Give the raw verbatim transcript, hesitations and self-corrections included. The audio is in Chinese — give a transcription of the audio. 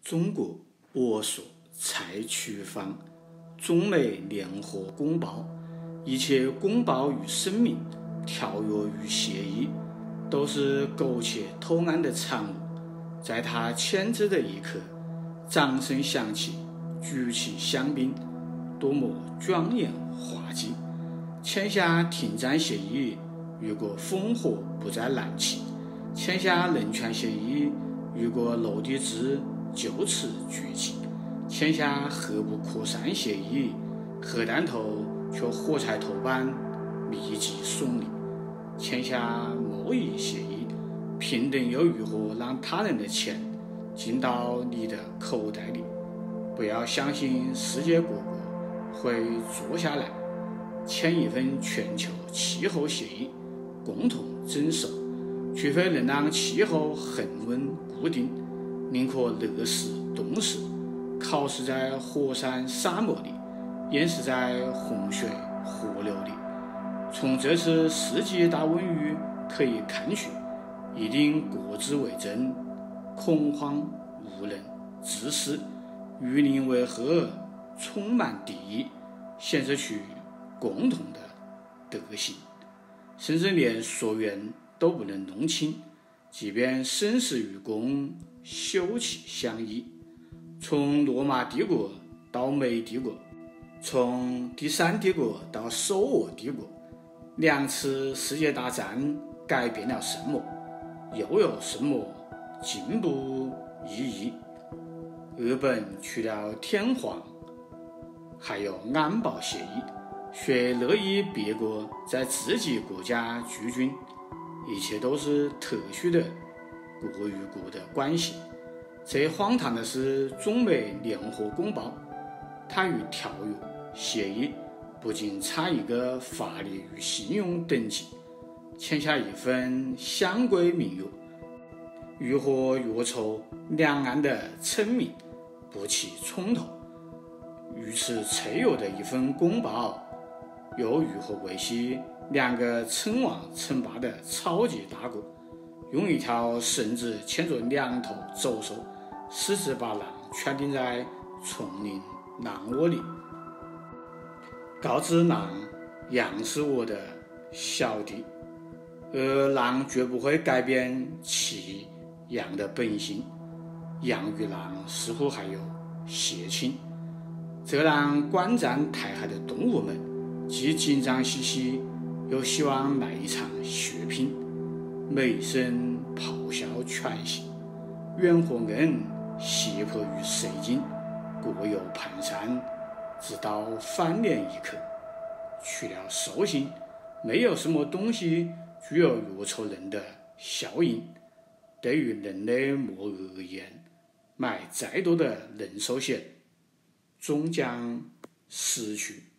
中国我所蔡徐芳，中美联合公报，一切公报与声明、条约与协议，都是苟且偷安的产物。在他签字的一刻，掌声响起，举起香槟，多么庄严滑稽！签下停战协议，如果烽火不再燃起；签下人权协议，如果楼地质就此聚集；签下核不扩散协议，核弹头却火柴头般密集送你；签下贸易协议，平等又如何让他人的钱进到你的口袋里？不要相信世界各国会坐下来签一份全球气候协议，共同遵守，除非能让气候恒温固定，宁可热死冻死，烤死在火山沙漠里，淹死在洪水河流里。从这次世纪大瘟疫可以看出，一定各自为政，恐慌无能，自私，与邻为壑，充满敌意，显示出共同的德行，甚至连所愿都不能弄清，即便生死与共，休戚相依。从罗马帝国到美帝国，从第三帝国到首俄帝国，两次世界大战改变了什么？又有什么进步意义？日本除了天皇，还有安保协议，谁乐意别国在自己国家驻军？一切都是特殊的国与国的关系。最荒唐的是中美联合公报，它与条约协议不仅差一个法律与信用等级，签下一份相规民约，如何约束两岸的村民不起冲突？如此脆弱的一份公报，又如何维系两个称王称霸的超级大国用一条绳子牵着两头走兽，私自把狼圈定在丛林狼窝里，告知狼羊是我的小弟，而狼绝不会改变其羊的本性。羊与狼似乎还有血亲，这让观战台海的动物们既紧张兮兮，又希望来一场血拼。美声咆哮喘息，远火恩胁迫于水晶，各有蹒跚，直到翻脸一刻。除了兽性，没有什么东西具有约束人的效应。对于人类末日而言，买再多的人寿险终将失去